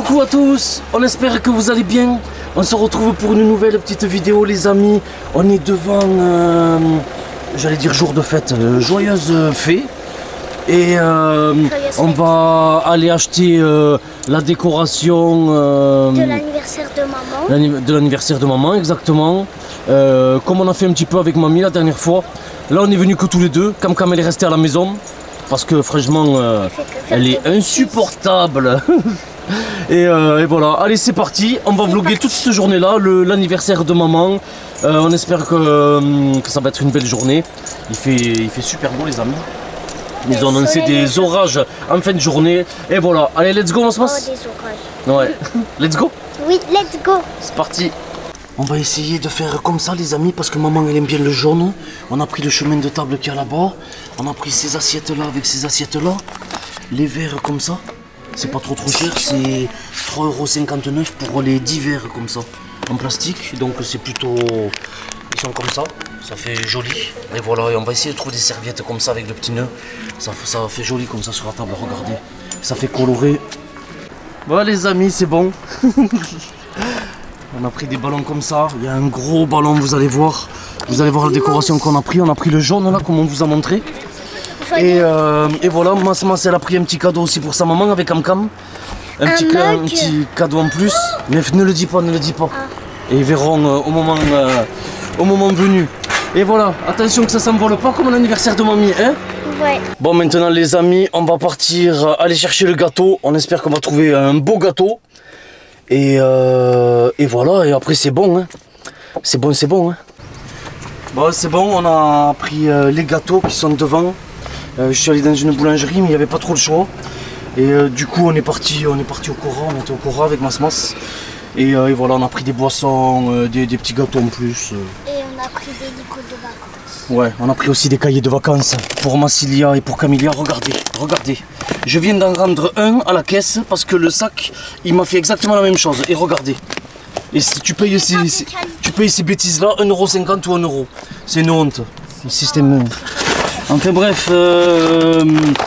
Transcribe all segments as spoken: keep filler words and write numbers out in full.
Coucou à tous, on espère que vous allez bien. On se retrouve pour une nouvelle petite vidéo les amis. On est devant, euh, j'allais dire jour de fête, euh, joyeuse fée. Et euh, on va aller acheter euh, la décoration euh, de l'anniversaire de maman. De l'anniversaire de maman, exactement. Euh, comme on a fait un petit peu avec mamie la dernière fois. Là on est venus que tous les deux. Cam Cam elle est restée à la maison. Parce que franchement euh, elle est insupportable. et, euh, et voilà, allez c'est parti. On va vlogger toute cette journée là, l'anniversaire de maman. euh, On espère que, euh, que ça va être une belle journée. Il fait, il fait super beau les amis. Ils ont annoncé des orages en fin de journée. Et voilà, allez let's go on se passe. Oh, des orages. Ouais, let's go. Oui, let's go. C'est parti. On va essayer de faire comme ça les amis parce que maman elle aime bien le jaune. On a pris le chemin de table qu'il y a là-bas. On a pris ces assiettes là avec ces assiettes là. Les verres comme ça. C'est pas trop trop cher, c'est trois euros cinquante-neuf pour les dix verres comme ça. En plastique, donc c'est plutôt... Ils sont comme ça, ça fait joli. Et voilà, et on va essayer de trouver des serviettes comme ça avec le petit nœud. Ça, ça fait joli comme ça sur la table, regardez. Ça fait coloré. Bon les amis, c'est bon. On a pris des ballons comme ça, il y a un gros ballon, vous allez voir. Vous allez voir la décoration qu'on a pris. On a pris le jaune là, comme on vous a montré. Et, euh, et voilà, Masmas elle a pris un petit cadeau aussi pour sa maman avec Cam Cam. Un, un, petit, un petit cadeau en plus. Mais ne le dis pas, ne le dis pas. Ah. Et ils verront euh, au, moment, euh, au moment venu. Et voilà, attention que ça s'envole pas comme l'anniversaire de mamie, hein? Ouais. Bon maintenant les amis, on va partir aller chercher le gâteau. On espère qu'on va trouver un beau gâteau. Et, euh, et voilà, et après c'est bon, hein. C'est bon, c'est bon, hein. Bon, c'est bon, on a pris euh, les gâteaux qui sont devant. Euh, je suis allé dans une boulangerie, mais il n'y avait pas trop le choix. Et euh, du coup, on est parti, on est parti au Cora, on était au Cora avec Masmas. Et, euh, et voilà, on a pris des boissons, euh, des, des petits gâteaux en plus. Et on a pris des licots de vacances. Ouais, on a pris aussi des cahiers de vacances pour Massilia et pour Camilla. Regardez, regardez. Je viens d'en rendre un à la caisse parce que le sac, il m'a fait exactement la même chose. Et regardez. Et si tu payes ces, ces, tu payes ces bêtises-là, un euro cinquante ou un euro. C'est une honte. Le système. Enfin bref, euh,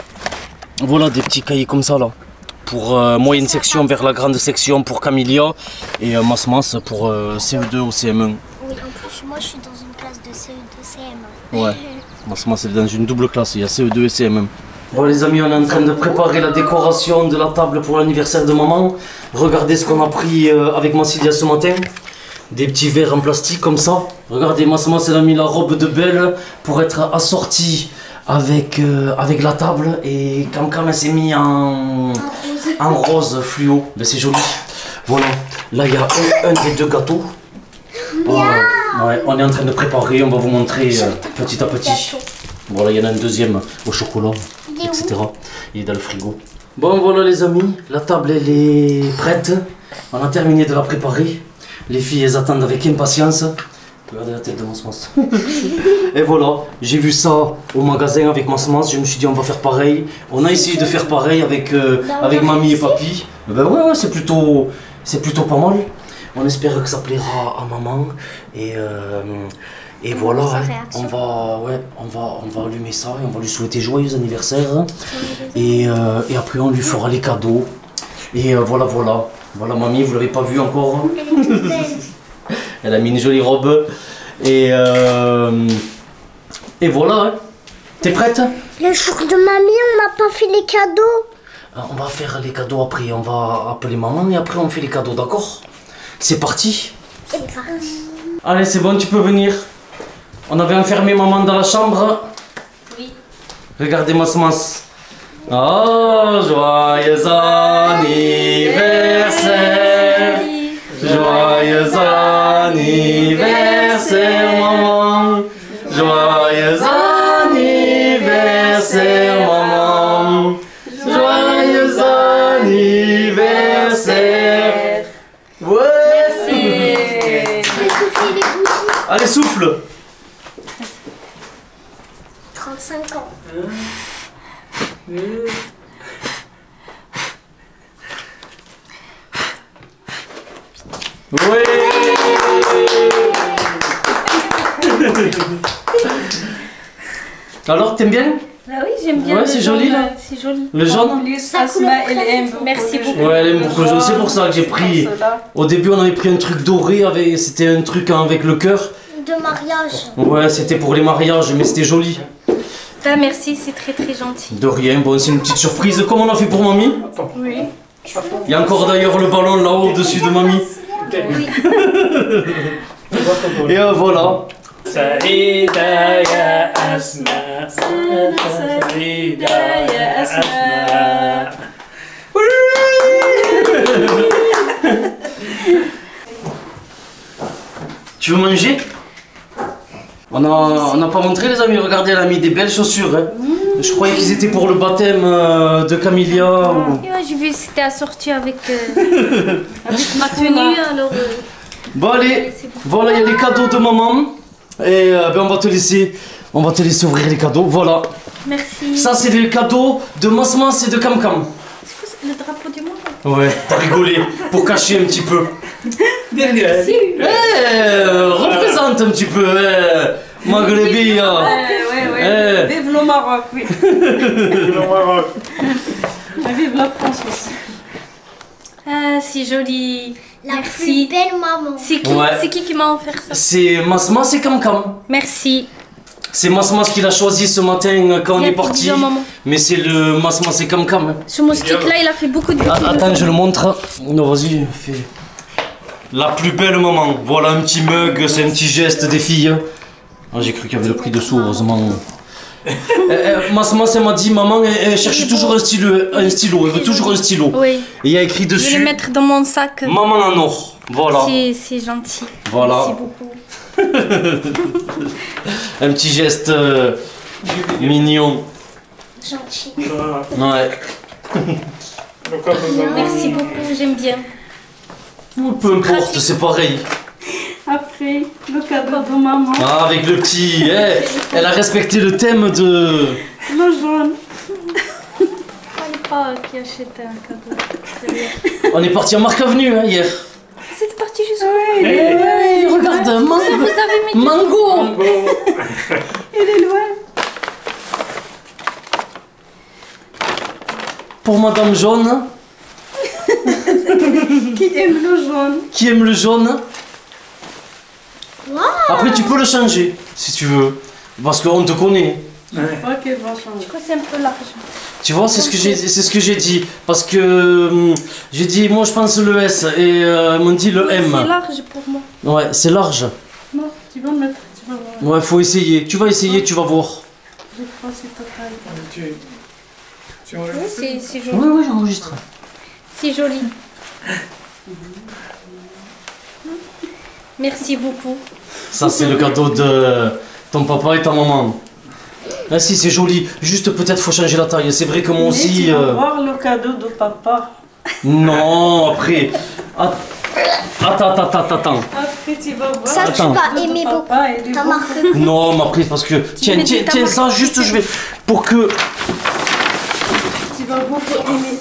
voilà des petits cahiers comme ça là. Pour euh, moyenne section vers la grande section pour Camilla. Et euh, Masmas pour euh, C E deux ou C M un. Oui, en plus, moi je suis dans une classe de C E deux, C M un. Ouais, Masmas est dans une double classe, il y a C E deux et C M un. Bon les amis, on est en train de préparer la décoration de la table pour l'anniversaire de maman. Regardez ce qu'on a pris euh, avec Massilia ce matin. Des petits verres en plastique comme ça. Regardez, Masmas elle a mis la robe de belle pour être assortie avec, euh, avec la table. Et Cam Cam elle s'est mis en, en rose fluo. Ben, c'est joli. Voilà, là il y a un, un des deux gâteaux. Euh, ouais, on est en train de préparer, on va vous montrer euh, petit à petit. Voilà, il y en a un deuxième au chocolat, et cetera. Il est dans le frigo. Bon voilà les amis, la table elle est prête. On a terminé de la préparer. Les filles elles attendent avec impatience. Regardez la tête de Masmas. Et voilà, j'ai vu ça au magasin avec Masmas. Je me suis dit on va faire pareil. On a essayé de faire pareil avec, euh, avec mamie et papy. Ben ouais, ouais c'est plutôt, c'est plutôt pas mal. On espère que ça plaira à maman. Et, euh, et voilà, hein, on, va, ouais, on, va, on va allumer ça et on va lui souhaiter joyeux anniversaire. Et, euh, et après on lui fera les cadeaux. Et euh, voilà, voilà. Voilà mamie, vous l'avez pas vu encore. Elle a mis une jolie robe. Et, euh, et voilà. Hein. T'es prête? Le jour de mamie, on n'a pas fait les cadeaux. Alors, on va faire les cadeaux après. On va appeler maman et après on fait les cadeaux, d'accord? C'est parti. C'est parti. Allez, c'est bon, tu peux venir. On avait enfermé maman dans la chambre. Oui. Regardez Masmas. Oh, joyeux anniversaire. Joyeux anniversaire, maman. Joyeux anniversaire, maman. Joyeux anniversaire. Ouais. Allez, souffle. trente-cinq ans. Oui. Alors, t'aimes bien? Bah oui, j'aime bien. Ouais, le c'est jaune, joli, là. euh, C'est joli. Le jaune? En plus, Ça Asma, couleur elle très aime vif. beaucoup. Merci le beaucoup. jaune. Ouais, elle aime beaucoup le jaune. C'est pour ça que j'ai C'est pris. pour cela. Au début, on avait pris un truc doré, avec... c'était un truc avec le cœur. De mariage. Ouais, c'était pour les mariages, mais c'était joli. Ah, merci, c'est très très gentil. De rien, bon, c'est une petite surprise. Comme on a fait pour mamie. Oui. Il y a encore d'ailleurs le ballon là-haut au-dessus de mamie. Et euh, voilà. سعيدة يا أسماء سعيدة يا أسماء. Tu veux manger? On a, on n'a pas montré les amis, regardez, elle a mis des belles chaussures. Hein. Je croyais qu'ils étaient pour le baptême euh, de Camilla. Ou... Et ouais, j'ai vu que c'était assorti avec, euh, avec ma tenue, alors... euh, Bon allez, voilà, il y a les cadeaux de maman. Et euh, ben, on va te laisser, on va te laisser ouvrir les cadeaux. Voilà. Merci. Ça c'est les cadeaux de Masmas et de Cam Cam. C'est le drapeau du monde. Ouais, t'as rigolé pour cacher un petit peu. Derrière. Eh, euh, représente un petit peu, eh, Maghrébie. hein. Ouais, ouais, Eh. ouais. Vive le Maroc, oui. Le Maroc. Vive la France aussi. Ah, c'est joli. La Merci. plus belle maman. C'est qui, Ouais. c'est qui qui m'a offert ça? C'est Masmas et Cam Cam. Merci. C'est Masmas qui l'a choisi ce matin euh, quand on Il a est fait parti. bisous à maman. Mais c'est le Masmas et Cam Cam. hein. Ce moustique-là, il a fait beaucoup de Ah, bisous. attends, je le montre. Non, vas-y, fais. La plus belle maman. Voilà un petit mug, c'est un petit geste des filles. Ah, j'ai cru qu'il y avait le prix dessous, heureusement. Euh, euh, Masmas, elle m'a dit, maman, elle, elle cherche toujours un stylo, un stylo, elle veut toujours un stylo. Oui. Et il y a écrit Je vais dessus, le mettre dans mon sac. maman en or. Voilà. C'est c'est gentil. Voilà. Merci beaucoup. Un petit geste euh, mignon. Gentil. Ouais. Le cadeau de Merci beaucoup, j'aime bien. Ou peu importe, c'est pareil. Après, le cadeau de maman, Ah, avec le petit. eh, elle a respecté le thème de. le jaune. Fallait pas qu'il achète un cadeau. C'est bien. On est parti en Marque Avenue hein, hier. C'est parti jusqu'au Oui, Hey, regarde, Ça, mango. vous avez mis Mango. il est loin. Pour Madame Jaune, Qui aime le jaune. qui aime le jaune. Wow. Après, tu peux le changer si tu veux. Parce qu'on te connaît. Je crois qu'elle va changer. Je crois que c'est un peu large. Tu vois, c'est ce que j'ai, c'est ce que j'ai dit. Parce que hum, j'ai dit, moi je pense le S et euh, ils m'ont dit le C'est M. large pour moi. Ouais, c'est large. Non, tu vas le mettre, tu vas voir. Ouais, faut essayer. Tu vas essayer, tu vas voir. Je crois que c'est ta taille. Tu, tu Oui, enregistres? c'est c'est joli. Oui, oui, j'enregistre. C'est joli. Merci beaucoup. Ça, c'est le cadeau de ton papa et ta maman. Ah si, c'est joli. Juste peut-être faut changer la taille. C'est vrai que moi Mais aussi... tu vas euh, voir le cadeau de papa. Non, après... Att- Attends, attends, attends, attends. Après, tu vas voir. Ça, tu Attends. vas le cadeau de aimer beaucoup. papa, il est Ta beau. marque. Non, mais après, parce que... Tiens, mets tiens, des tiens, ça, tamacs. juste, je vais... Pour que... Tu vas beaucoup aimer.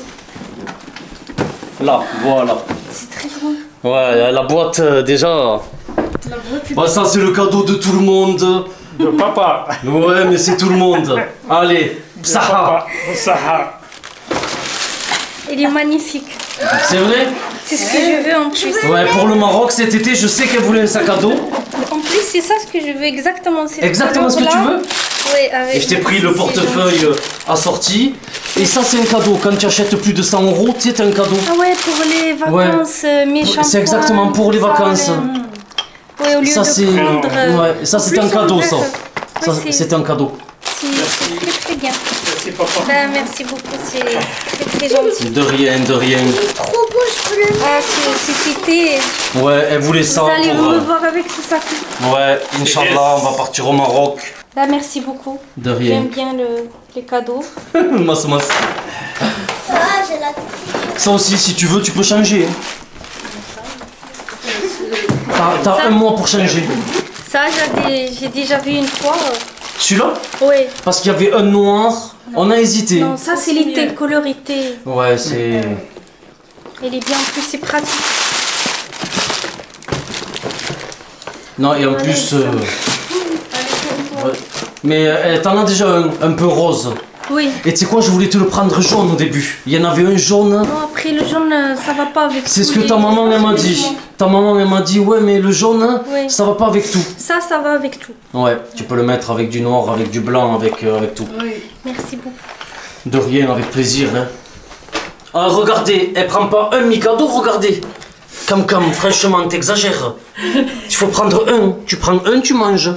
Là, voilà. C'est très grand. Ouais, la boîte, euh, déjà... La boîte, Bah, ça, c'est le cadeau de tout le monde. De papa. Ouais, mais c'est tout le monde. Allez, De Psaha. papa. Saha. Il est magnifique. C'est vrai? C'est ce que je veux en plus. Ouais, pour le Maroc, cet été, je sais qu'elle voulait un sac à dos. En plus, c'est ça ce que je veux exactement. cette Exactement ce que tu couleur-là. veux. Oui, avec. Et je t'ai pris le c'est portefeuille gentil. assorti. Et ça, c'est un cadeau. Quand tu achètes plus de cent euros, tu sais, t'as un cadeau. Ah ouais, pour les vacances, euh, mes C'est shampoings, exactement pour les tout ça, vacances. les- Ouais, au lieu Ça, de c'est- prendre. euh, Ouais, ça, en c'était plus, un cadeau, on ça. veut- Ça, Ouais, c'est- c'était un cadeau. C'est c'est très très bien. Merci papa. Ben, merci beaucoup, c'est c'est très gentil. De rien, de rien. Trop beau, je peux le mettre. Ah, c'est c'est cité. Ouais, elle voulait ça Vous allez pour... vous euh, revoir avec ce sac. Ouais, Inch'Allah, on va partir au Maroc. Ben, merci beaucoup. De J'aime rien. bien le, les cadeaux. Mas, mas. Ça va, j'ai la tête. Ça aussi, si tu veux, tu peux changer. hein. T'as t'as Ça- un mois pour changer. Ça, j'ai j'ai déjà vu une fois. Celui-là? Oui. Parce qu'il y avait un noir, on a hésité. Non, ça c'est l'été, couleur été. Ouais, c'est... Il est bien, en plus c'est pratique. Non, et en plus... euh, ouais. Mais euh, t'en as déjà un, un peu rose. Oui. Et tu sais quoi, je voulais te le prendre jaune au début. Il y en avait un jaune. Non, après le jaune, euh, ça va pas avec C'est tous ce que les- ta maman elle m'a dit. vêtements. Ta maman elle m'a dit, ouais, mais le jaune, Oui. ça va pas avec tout. Ça, ça va avec tout. Ouais, tu peux le mettre avec du noir, avec du blanc, avec, euh, avec tout. Oui. Merci beaucoup. De rien, avec plaisir. Hein. Ah, regardez, elle prend pas un mi-cadeau, regardez. Cam Cam, franchement, t'exagères. Il faut prendre un. Tu prends un, tu manges.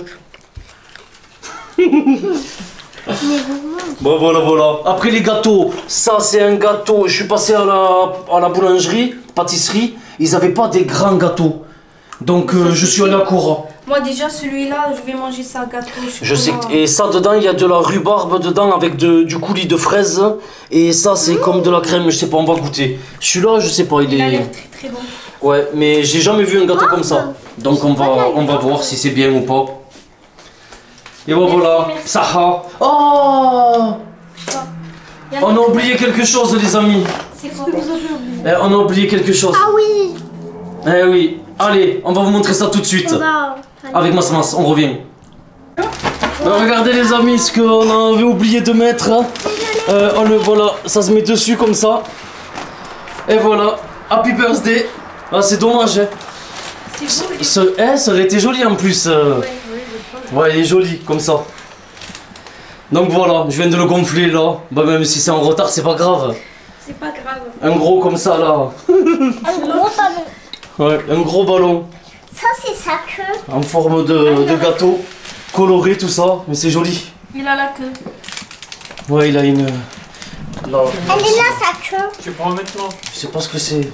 Bon, voilà, voilà. Après les gâteaux, ça c'est un gâteau. Je suis passé à la, à la boulangerie, pâtisserie. Ils avaient pas des grands gâteaux. Donc euh, je suis allé à Cora. Moi, déjà, celui-là, je vais manger ça gâteau. Je sais que, et ça dedans il y a de la rhubarbe dedans avec de, du coulis de fraises et ça c'est comme de la crème, je sais pas, on va goûter. Celui-là je sais pas, il Il a est. l'air très très bon. Ouais, mais j'ai jamais vu un gâteau comme ça. Donc on va on va voir si c'est bien ou pas. Et voilà, voilà. Saha. Oh, Il y en a- on a oublié quelque chose les amis. C'est quoi? Eh, on a oublié quelque chose. Ah oui. Eh oui. Allez, on va vous montrer ça tout de suite. On va. Avec Mas Mas, on revient. Alors, regardez les amis ce qu'on avait oublié de mettre. Euh, on le voilà, ça se met dessus comme ça. Et voilà, Happy Birthday. Ah c'est dommage. Hein. C'est beau, il est- Ce, eh, ça aurait été joli en plus. euh. Ouais, ouais, Ouais, il est joli comme ça. Donc voilà, je viens de le gonfler là. Bah même si c'est en retard, c'est pas grave. c'est pas grave. Un gros comme ça là. Un gros ballon. Ouais, un gros ballon Ça, c'est sa queue. en forme de, de gâteau, coloré tout ça, mais c'est joli. Il a la queue. Ouais, il a une. Là, Elle est là, sa queue. Tu prends maintenant. je sais pas ce que c'est.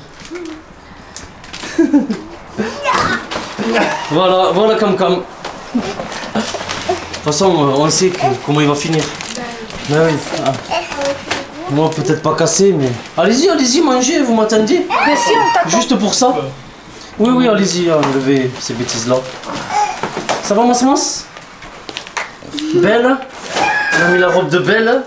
Voilà, voilà Cam Cam. De toute façon, euh, on sait que- comment il va finir. Ah oui. Ah. Moi, peut-être pas cassé, mais. Allez-y, allez-y, mangez, vous m'attendez. Mais si, on t'attend. Juste pour ça. Oui, oui, allez-y, enlevez ces bêtises-là. Ça va, Mas Mas? Belle? On a mis la robe de Belle.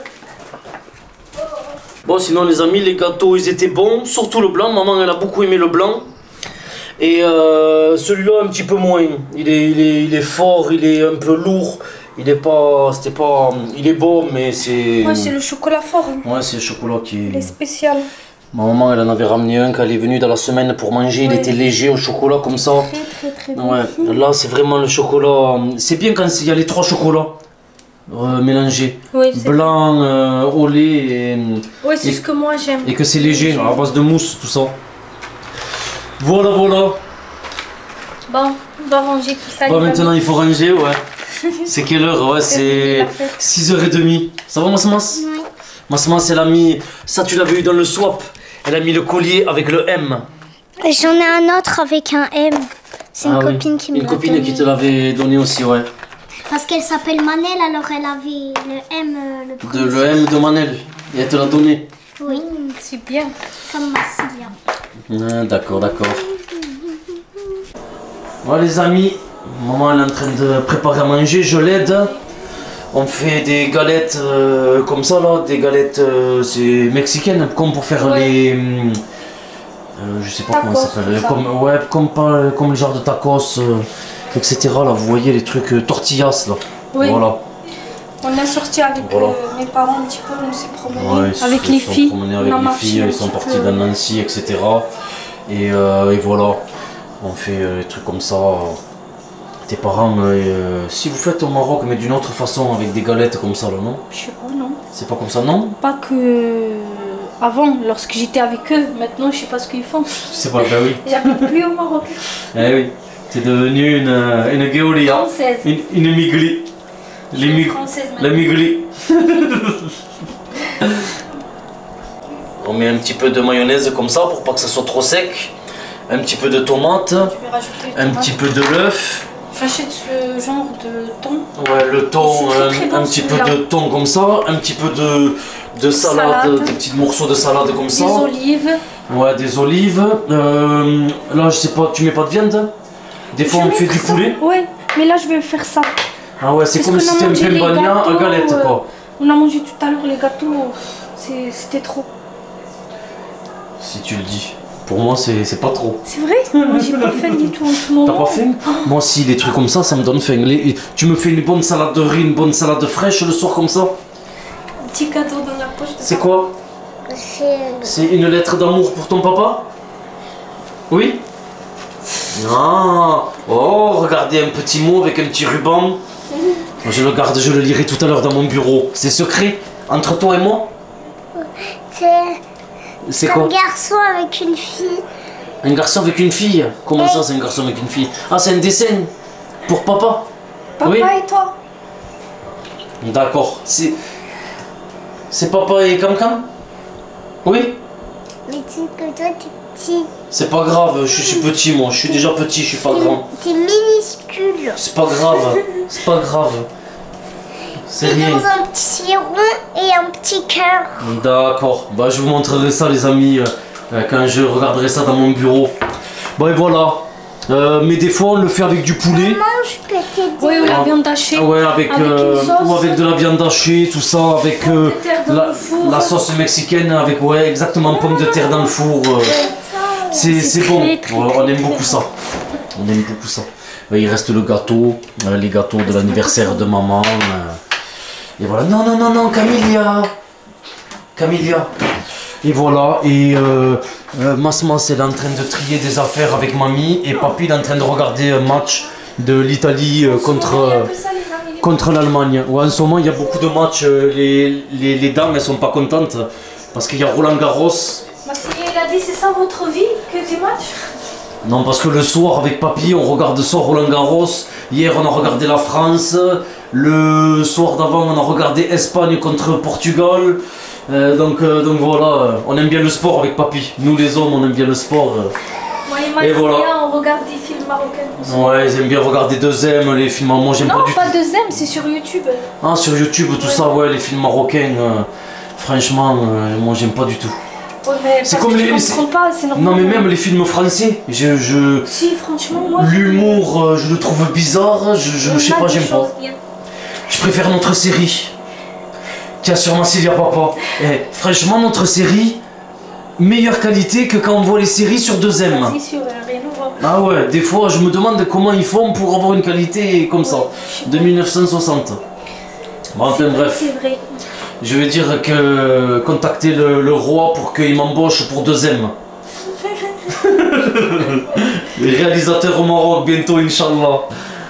Bon, sinon, les amis, les gâteaux, ils étaient bons. Surtout le blanc. Maman, elle a beaucoup aimé le blanc. Et euh, celui-là, un petit peu moins. Il est, il, est, il est fort, il est un peu lourd. Il est pas. C'était pas. Il est bon, mais c'est. Moi, c'est le chocolat fort. hein. Ouais, c'est le chocolat qui Il est est. spécial. Ma maman, elle en avait ramené un quand elle est venue dans la semaine pour manger. Il Ouais. était léger au chocolat comme ça. Très, très, très bon. Ouais, là c'est vraiment le chocolat. C'est bien quand il y a les trois chocolats euh, mélangés. Oui, c'est Blanc, euh, au lait et, ouais, c'est et- ce que moi j'aime. et que c'est léger, à base de mousse, tout ça. Voilà, voilà. Bon, on va ranger tout ça. Bon, les maintenant amis. il faut ranger, ouais. C'est quelle heure? Ouais, c'est la fête. six heures trente. Ça va, Mas Mas? Oui. Mas Mas, elle a mis. Ça, tu l'avais eu dans le swap. Elle a mis le collier avec le M. J'en ai un autre avec un M. C'est une Ah oui. copine qui me Une l'a copine donné. qui te l'avait donné aussi, ouais. Parce qu'elle s'appelle Manel, alors elle avait le M, euh, le De, premier. le M de Manel. Et elle te l'a donné. Oui, C'est bien. comme Massilia. Ah, d'accord, d'accord. Voilà les amis, maman elle est en train de préparer à manger, je l'aide. On fait des galettes euh, comme ça là, des galettes euh, c'est mexicaines, comme pour faire Ouais. les... hum, euh, je sais pas comment ça Tacos, s'appelle, tout ça. comme, ouais, comme, pas- comme le genre de tacos, euh, et cetera. Là, vous voyez les trucs euh, tortillas là. Oui. Voilà. On est sorti avec Voilà. euh, mes parents un petit peu, on s'est promené. Ouais, ils avec se les sont filles. promenés on avec a les marché filles, un ils sont petit partis peu. dans Nancy, et cetera. Et, euh, et voilà, on fait euh, des trucs comme ça. Tes parents, euh, si vous faites au Maroc, mais d'une autre façon, avec des galettes comme ça, là, non? Je sais pas, non. C'est pas comme ça, non? Pas que avant, lorsque j'étais avec eux. Maintenant, je sais pas ce qu'ils font. C'est pas, ben oui. J'habite plus au Maroc. Eh oui, t'es devenue une, euh, une Géolia, Française. une, une migli. Les Je suis mig- française La maintenant. migli. On met un petit peu de mayonnaise comme ça pour pas que ça soit trop sec. Un petit peu de tomate, Je vais rajouter un tomate. petit peu de l'œuf. J'achète ce genre de thon. Ouais, le thon, C'est très, un, très bon, un petit peu celui-là. de thon comme ça, un petit peu de, de salade, Salade. des petits morceaux de salade comme ça. Des olives. Ouais, des olives. Euh, là, je sais pas, tu mets pas de viande? Des fois, Je on vais fait du mettre ça. poulet. Ouais, mais là je vais faire ça. Ah ouais, c'est Parce comme qu'on si a c'était un mangé les pembagna à gâteaux, galette, euh, quoi. On a mangé tout à l'heure les gâteaux, c'est- c'était trop. Si tu le dis. Pour moi, c'est c'est pas trop. C'est vrai? Moi j'ai pas faim du tout en ce moment. T'as pas faim? Moi aussi, les trucs comme ça, ça me donne faim. Les- tu me fais une bonne salade de riz, une bonne salade fraîche le soir comme ça? petit cadeau dans la poche de C'est papa. quoi? C'est C'est une lettre d'amour pour ton papa? Oui? Ah. Oh, regardez, un petit mot avec un petit ruban. Je le garde, je le lirai tout à l'heure dans mon bureau. C'est secret entre toi et moi? c'est C'est un quoi? garçon avec une fille. Un garçon avec une fille? Comment ça, c'est un garçon avec une fille? Ah, c'est un dessin pour papa? Papa Oui. et toi? D'accord. C'est. C'est papa et Cam-Cam? Oui? Mais tu sais que toi, t'es petit. C'est pas grave, je suis petit moi, je suis déjà petit, je suis pas grand. T'es minuscule. C'est pas grave, c'est pas grave. C'est T'es rien. dans un petit rond et un petit cœur. D'accord, bah je vous montrerai ça les amis euh, euh, quand je regarderai ça dans mon bureau. Bon et voilà. Euh, mais des fois on le fait avec du poulet. Maman, je peux t'aider. Oui, ou la Ah. viande hachée. Ouais, avec, Avec euh, une sauce. ou avec de la viande hachée, tout ça, avec euh, Pommes de terre dans la, le four. la sauce mexicaine, avec ouais exactement pommes de terre dans le four. euh, c'est C'est c'est très, bon, très, on, très, on aime très beaucoup bon. ça. On aime beaucoup ça. Euh, Il reste le gâteau, euh, les gâteaux de l'anniversaire de maman. euh, et voilà. Non, non, non, non, Camilla. Camilla. Et voilà. Et euh, euh, Masmas, elle est en train de trier des affaires avec mamie. Et papy, il est en train de regarder un match de l'Italie euh, contre. euh, Contre l'Allemagne. Ouais, en ce moment, il y a beaucoup de matchs. euh, Les, les, les dames, elles sont pas contentes. Parce qu'il y a Roland Garros. Massinier, il a dit c'est ça votre vie que du match? Non, parce que le soir, avec papy, on regarde ce soir Roland Garros. Hier, on a regardé la France. Le soir d'avant, on a regardé Espagne contre Portugal. Euh, donc, euh, donc voilà, on aime bien le sport avec papy. Nous, les hommes, on aime bien le sport. Moi et Et Massinia, voilà. on regarde des films marocains aussi. Ouais, ils aiment bien regarder deuxième, les films. Moi, j'aime Non, pas du pas tout. deuxième, c'est sur YouTube. Ah, sur YouTube, tout ça, ouais, les films marocains. euh, franchement, euh, moi, j'aime pas du tout. Ouais, mais C'est parce comme que les- tu c'est- comprends pas, c'est normal. Non, mais même les films français, je. je... Si, franchement, moi. L'humour, euh, je le trouve bizarre, je, je, je sais pas, j'aime pas. Je préfère notre série. Tiens, sur Massilia Papa. Eh, franchement, notre série, meilleure qualité que quand on voit les séries sur deux M. Vas-y, sur euh, rien à voir. Ah ouais, des fois, je me demande comment ils font pour avoir une qualité comme ça, de mille neuf cent soixante. Bon, enfin, C'est vrai, bref, C'est vrai. je vais dire que contacter le, le roi pour qu'il m'embauche pour deux M. Réalisateur au Maroc bientôt, Inch'Allah.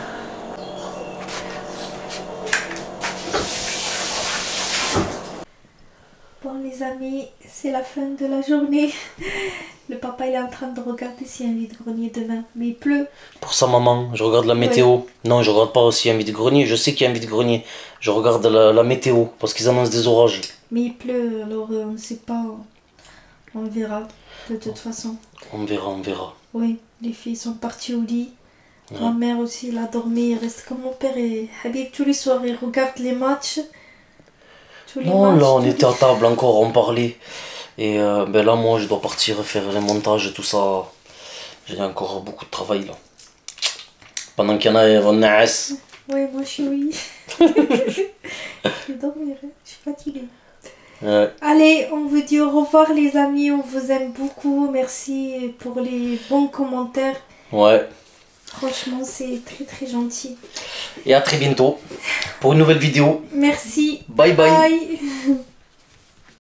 Bon, les amis, c'est la fin de la journée. Le papa, il est en train de regarder s'il y a un vide-grenier demain. Mais il pleut. Pour sa maman, je regarde la météo. Non, je regarde pas aussi un vide-grenier. Je sais qu'il y a un vide-grenier. Je regarde la, la météo parce qu'ils annoncent des orages. Mais il pleut, alors euh, on ne sait pas. On verra, de toute façon. On verra, on verra. Oui, les filles sont parties au lit. Ouais. Ma mère aussi, elle a dormi. Il reste comme mon père et Habib tous les soirs. Il regarde les matchs. Tous les Non, matchs, là, on tous les- était à table encore, on parlait. Et euh, ben là, moi, je dois partir faire les montages, tout ça. J'ai encore beaucoup de travail là. Pendant qu'il y en a, on a S. Oui, moi je suis oui. Je vais dormir, hein. Je suis fatiguée. Ouais. Allez, on vous dit au revoir les amis, on vous aime beaucoup. Merci pour les bons commentaires. Ouais. Franchement, c'est très très gentil. Et à très bientôt pour une nouvelle vidéo. Merci. Bye bye. Bye.